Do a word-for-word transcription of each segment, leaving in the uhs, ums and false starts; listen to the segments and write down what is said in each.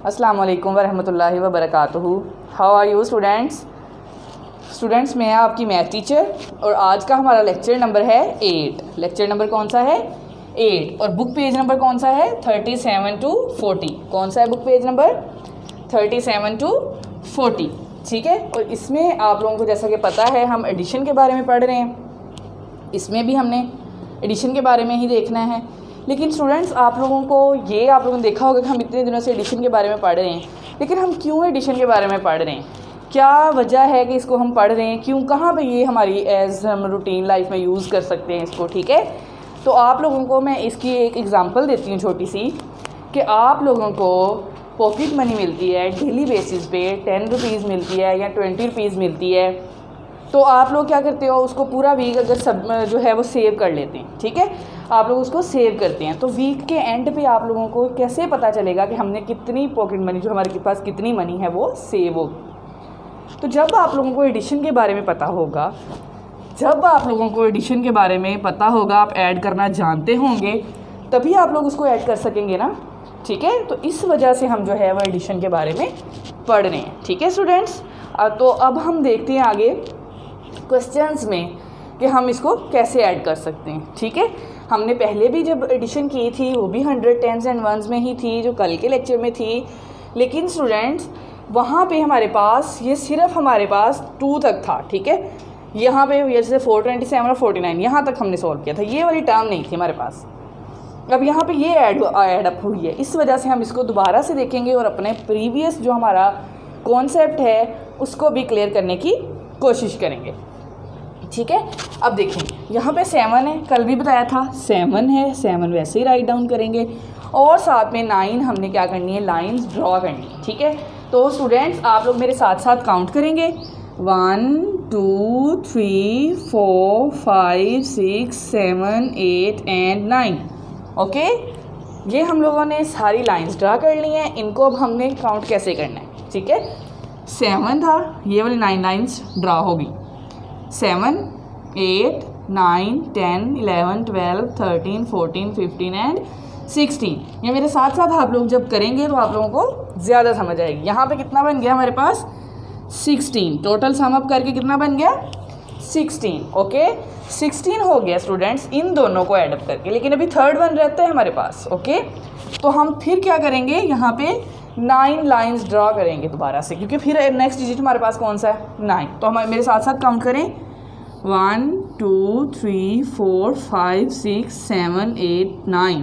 अस्सलाम वालेकुम वरहमतुल्लाहि वबरकातुहू। How are you students? Students मैं आपकी मैथ टीचर और आज का हमारा लेक्चर नंबर है एट। लेक्चर नंबर कौन सा है? एट। और बुक पेज नंबर कौन सा है? Thirty seven to forty. कौन सा है book page number? Thirty seven to forty. ठीक है। और इसमें आप लोगों को जैसा कि पता है हम एडिशन के बारे में पढ़ रहे हैं। इसमें भी हमने एडिशन के बारे में ही देखना है। लेकिन स्टूडेंट्स आप लोगों को ये आप लोगों ने देखा होगा कि हम इतने दिनों से एडिशन के बारे में पढ़ रहे हैं, लेकिन हम क्यों एडिशन के बारे में पढ़ रहे हैं, क्या वजह है कि इसको हम पढ़ रहे हैं, क्यों, कहाँ पे ये हमारी एज हम रूटीन लाइफ में यूज़ कर सकते हैं इसको। ठीक है। तो आप लोगों को मैं इसकी एक एग्ज़ाम्पल देती हूँ छोटी सी, कि आप लोगों को पॉकेट मनी मिलती है डेली बेसिस पे, टेन रुपीज़ मिलती है या ट्वेंटी रुपीज़ मिलती है, तो आप लोग क्या करते हो, उसको पूरा वीक अगर सब जो है वो सेव कर लेते हैं। ठीक है। आप लोग उसको सेव करते हैं, तो वीक के एंड पे आप लोगों को कैसे पता चलेगा कि हमने कितनी पॉकेट मनी, जो हमारे पास कितनी मनी है वो सेव होगी। तो जब आप लोगों को एडिशन के बारे में पता होगा, जब आप लोगों को एडिशन के बारे में पता होगा, आप ऐड करना जानते होंगे, तभी आप लोग उसको ऐड कर सकेंगे ना। ठीक है। तो इस वजह से हम जो है वो एडिशन के बारे में पढ़ रहे हैं। ठीक है स्टूडेंट्स। तो अब हम देखते हैं आगे क्वेश्चंस में कि हम इसको कैसे ऐड कर सकते हैं। ठीक है। हमने पहले भी जब एडिशन की थी वो भी हंड्रेड टेंस एंड वंस में ही थी, जो कल के लेक्चर में थी। लेकिन स्टूडेंट्स वहाँ पे हमारे पास ये सिर्फ हमारे पास टू तक था। ठीक है। यहाँ पे जैसे फोर ट्वेंटी सेवन और फोर्टी नाइन यहाँ तक हमने सॉल्व किया था, ये वाली टर्म नहीं थी हमारे पास। अब यहाँ पे ये ऐड ऐड अप हुई है, इस वजह से हम इसको दोबारा से देखेंगे और अपने प्रीवियस जो हमारा कॉन्सेप्ट है उसको भी क्लियर करने की कोशिश करेंगे। ठीक है। अब देखें यहाँ पे सेवन है, कल भी बताया था सेवन है, सेवन वैसे ही राइट डाउन करेंगे, और साथ में नाइन हमने क्या करनी है, लाइंस ड्रॉ करनी है। ठीक है। तो स्टूडेंट्स आप लोग मेरे साथ साथ काउंट करेंगे, one two three four five six seven eight and nine. Okay. ये हम लोगों ने सारी लाइंस ड्रा कर ली हैं, इनको अब हमने काउंट कैसे करना है। ठीक है। सेवन था, ये वाली नाइन लाइंस ड्रा होगी, seven eight nine ten eleven twelve thirteen fourteen fifteen and sixteen. ये मेरे साथ साथ आप लोग जब करेंगे तो आप लोगों को ज़्यादा समझ आएगी। यहाँ पे कितना बन गया हमारे पास? सिक्सटीन। टोटल सम अप करके कितना बन गया? सिक्सटीन। ओके। सिक्सटीन हो गया स्टूडेंट्स इन दोनों को ऐड अप करके, लेकिन अभी थर्ड वन रहता है हमारे पास। ओके। तो हम फिर क्या करेंगे, यहाँ पे नाइन लाइंस ड्रॉ करेंगे दोबारा से, क्योंकि फिर नेक्स्ट डिजिट हमारे पास कौन सा है? नाइन। तो हम मेरे साथ साथ काउंट करें, one two three four five six seven eight nine.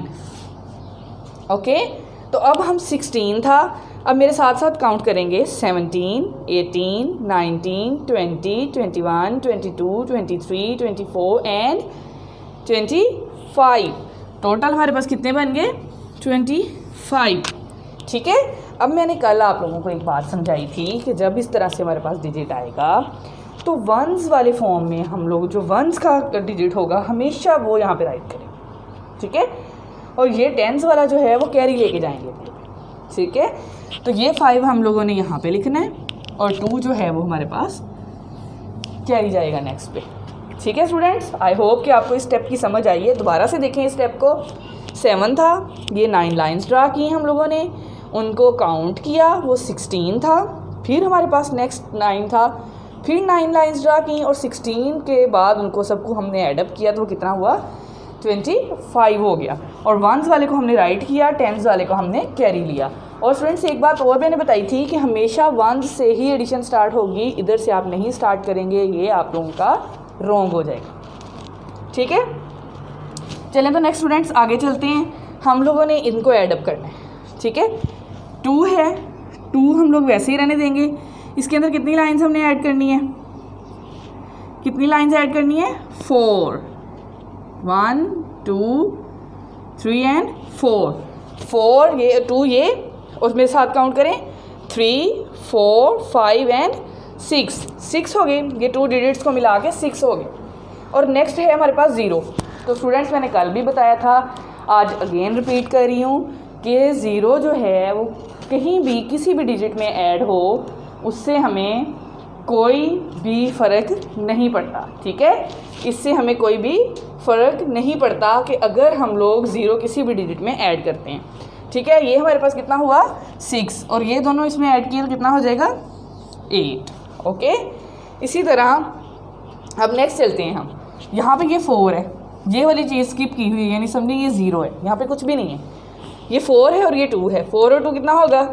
Okay. तो अब हम सिक्सटीन था, अब मेरे साथ साथ काउंट करेंगे, seventeen eighteen nineteen twenty twenty one twenty two twenty three twenty four and twenty five. Total हमारे पास कितने बन गए? Twenty five. ठीक है। अब मैंने कल आप लोगों को एक बात समझाई थी कि जब इस तरह से हमारे पास डिजिट आएगा तो वंस वाले फॉर्म में हम लोग जो वंस का डिजिट होगा हमेशा वो यहाँ पे राइट करें। ठीक है। और ये टेंस वाला जो है वो कैरी लेके जाएंगे। ठीक है। तो ये फाइव हम लोगों ने यहाँ पे लिखना है और टू जो है वो हमारे पास कैरी जाएगा नेक्स्ट पे। ठीक है स्टूडेंट्स। आई होप कि आपको इस स्टेप की समझ आई है। दोबारा से देखें इस स्टेप को। सेवन था, ये नाइन लाइंस ड्रा की हम लोगों ने, उनको काउंट किया, वो सिक्सटीन था। फिर हमारे पास नेक्स्ट नाइन था, फिर नाइन लाइंस ड्रा की और सिक्सटीन के बाद उनको सबको हमने एडअप किया, तो वो कितना हुआ? ट्वेंटी फाइव हो गया। और वंस वाले को हमने राइट किया, टेंस वाले को हमने कैरी लिया। और स्टूडेंट्स एक बात और मैंने बताई थी कि हमेशा वंस से ही एडिशन स्टार्ट होगी, इधर से आप नहीं स्टार्ट करेंगे, ये आप लोगों का रॉन्ग हो जाएगा। ठीक है। चलें तो नेक्स्ट स्टूडेंट्स आगे चलते हैं। हम लोगों ने इनको एडअप करना है। ठीक है। टू है, टू हम लोग वैसे ही रहने देंगे। इसके अंदर कितनी लाइंस हमने ऐड करनी है? कितनी लाइंस ऐड करनी है? Four. One two three and four. Four ये टू ये, और मेरे साथ काउंट करें, three four five and six. Six हो गए, ये टू डिजिट्स को मिला के सिक्स हो गए। और नेक्स्ट है हमारे पास ज़ीरो। तो स्टूडेंट्स मैंने कल भी बताया था, आज अगेन रिपीट कर रही हूँ कि ज़ीरो जो है वो कहीं भी किसी भी डिजिट में ऐड हो उससे हमें कोई भी फ़र्क नहीं पड़ता। ठीक है। इससे हमें कोई भी फ़र्क नहीं पड़ता कि अगर हम लोग ज़ीरो किसी भी डिजिट में ऐड करते हैं। ठीक है, ये हमारे पास कितना हुआ सिक्स, और ये दोनों इसमें ऐड किए तो कितना हो जाएगा एट। ओके, इसी तरह अब नेक्स्ट चलते हैं हम। यहाँ पे ये फोर है, ये वाली चीज़ स्किप की हुई है, यानी समझिए ये ज़ीरो है, यहाँ पे कुछ भी नहीं है। ये फोर है और ये टू है, फोर और टू कितना होगा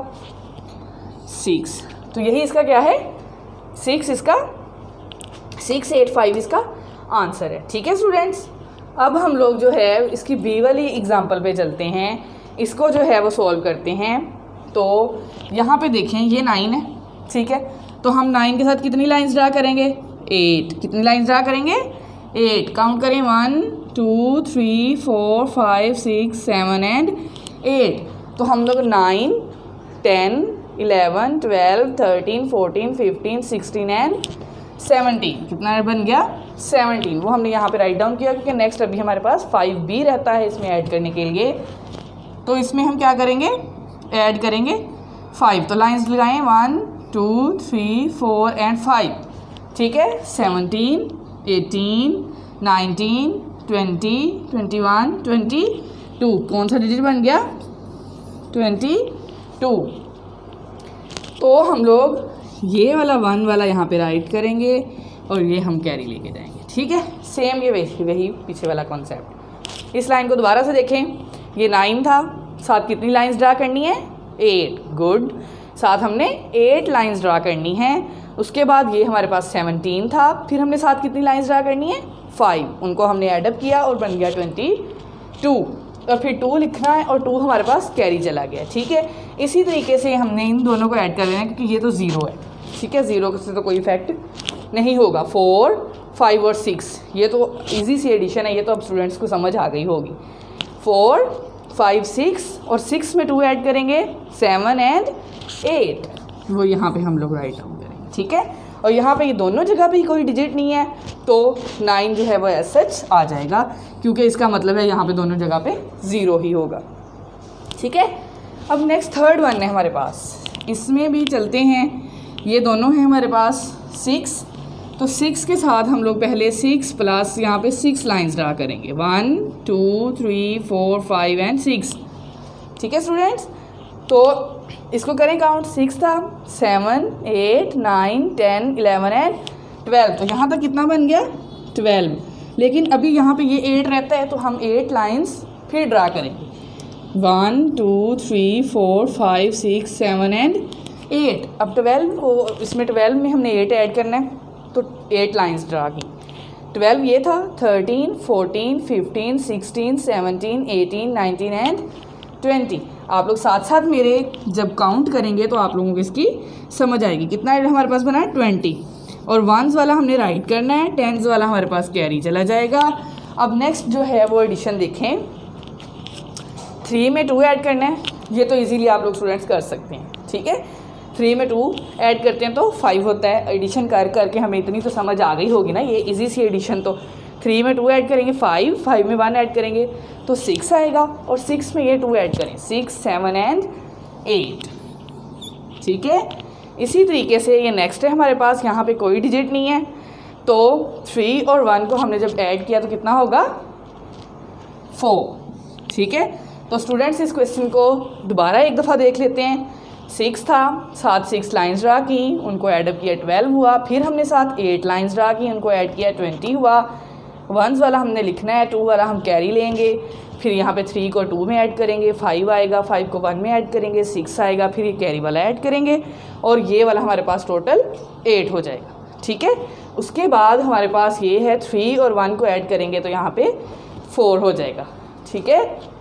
सिक्स, तो यही इसका क्या है सिक्स, इसका सिक्स एट फाइव इसका आंसर है। ठीक है स्टूडेंट्स, अब हम लोग जो है इसकी बी वाली एग्जांपल पे चलते हैं, इसको जो है वो सॉल्व करते हैं। तो यहाँ पे देखें ये नाइन है, ठीक है, तो हम नाइन के साथ कितनी लाइंस ड्रा करेंगे एट, कितनी लाइंस ड्रा करेंगे एट, काउंट करें one two three four five six seven and eight. तो हम लोग nine ten eleven twelve thirteen fourteen fifteen sixteen and seventeen, कितना बन गया सेवनटीन, वो हमने यहाँ पे राइट डाउन किया क्योंकि नेक्स्ट अभी हमारे पास फाइव बी रहता है इसमें ऐड करने के लिए। तो इसमें हम क्या करेंगे ऐड करेंगे फाइव, तो लाइंस लगाएं one two three four and five, ठीक है, seventeen eighteen nineteen twenty twenty one twenty two, कौन सा डिजिट बन गया ट्वेंटी टू। तो हम लोग ये वाला वन वाला यहाँ पे राइट करेंगे और ये हम कैरी लेके जाएंगे, ठीक है, सेम ये वही वही पीछे वाला कॉन्सेप्ट। इस लाइन को दोबारा से देखें, ये नाइन था, साथ कितनी लाइंस ड्रा करनी है एट, गुड, साथ हमने एट लाइंस ड्रा करनी है। उसके बाद ये हमारे पास सेवनटीन था, फिर हमने साथ कितनी लाइंस ड्रा करनी है फाइव, उनको हमने एडअप किया और बन गया ट्वेंटी टू, और फिर टू लिखना है और टू हमारे पास कैरी चला गया, ठीक है। इसी तरीके से हमने इन दोनों को ऐड कर लेना है क्योंकि ये तो ज़ीरो है, ठीक है, ज़ीरो से तो कोई इफेक्ट नहीं होगा। फोर फाइव और सिक्स, ये तो इजी सी एडिशन है, ये तो अब स्टूडेंट्स को समझ आ गई होगी। फोर फाइव सिक्स और सिक्स में टू ऐड करेंगे सेवन एंड एट, वो यहाँ पे हम लोग राइट डाउन करेंगे, ठीक है। और यहाँ पे ये दोनों जगह पे ही कोई डिजिट नहीं है तो नाइन जो है वो एज सच आ जाएगा क्योंकि इसका मतलब है यहाँ पे दोनों जगह पे ज़ीरो ही होगा, ठीक है। अब नेक्स्ट थर्ड वन है हमारे पास, इसमें भी चलते हैं, ये दोनों हैं हमारे पास सिक्स, तो सिक्स के साथ हम लोग पहले सिक्स प्लस यहाँ पे सिक्स लाइंस ड्रा करेंगे one two three four five and six, ठीक है स्टूडेंट्स। तो इसको करें काउंट, सिक्स था, seven eight nine ten eleven and twelve, तो यहाँ तक कितना बन गया ट्वेल्व, लेकिन अभी यहाँ पे ये एट रहता है तो हम एट लाइंस फिर ड्रा करेंगे one two three four five six seven and eight. अब ट्वेल्व को इसमें ट्वेल्व में हमने एट ऐड करना है तो एट लाइंस ड्रा की, ट्वेल्व ये था, thirteen fourteen fifteen sixteen seventeen eighteen nineteen and twenty. आप लोग साथ साथ मेरे जब काउंट करेंगे तो आप लोगों को इसकी समझ आएगी। कितना हमारे पास बना है ट्वेंटी, और वंस वाला हमने राइट करना है, टेंस वाला हमारे पास कैरी चला जाएगा। अब नेक्स्ट जो है वो एडिशन देखें, थ्री में टू ऐड करना है, ये तो इजीली आप लोग स्टूडेंट्स कर सकते हैं, ठीक है। थ्री में टू ऐड करते हैं तो फाइव होता है, एडिशन कर करके हमें इतनी तो समझ आ गई होगी ना, ये इजी सी एडिशन। तो थ्री में टू ऐड करेंगे फाइव, फाइव में वन ऐड करेंगे तो सिक्स आएगा, और सिक्स में ये टू ऐड करें सिक्स सेवन एंड एट, ठीक है। इसी तरीके से ये नेक्स्ट है हमारे पास, यहाँ पे कोई डिजिट नहीं है तो थ्री और वन को हमने जब ऐड किया तो कितना होगा फोर, ठीक है। तो स्टूडेंट्स इस क्वेश्चन को दोबारा एक दफ़ा देख लेते हैं। सिक्स था, साथ सिक्स लाइंस ड्रा की, उनको ऐडअप किया ट्वेल्व हुआ, फिर हमने साथ एट लाइंस ड्रा की, उनको ऐड किया ट्वेंटी हुआ, वंस वाला हमने लिखना है, टू वाला हम कैरी लेंगे, फिर यहाँ पे थ्री को टू में ऐड करेंगे, फाइव आएगा, फाइव को वन में ऐड करेंगे, सिक्स आएगा, फिर ये कैरी वाला ऐड करेंगे और ये वाला हमारे पास टोटल एट हो जाएगा, ठीक है। उसके बाद हमारे पास ये है थ्री और वन को ऐड करेंगे तो यहाँ पे फोर हो जाएगा, ठीक है।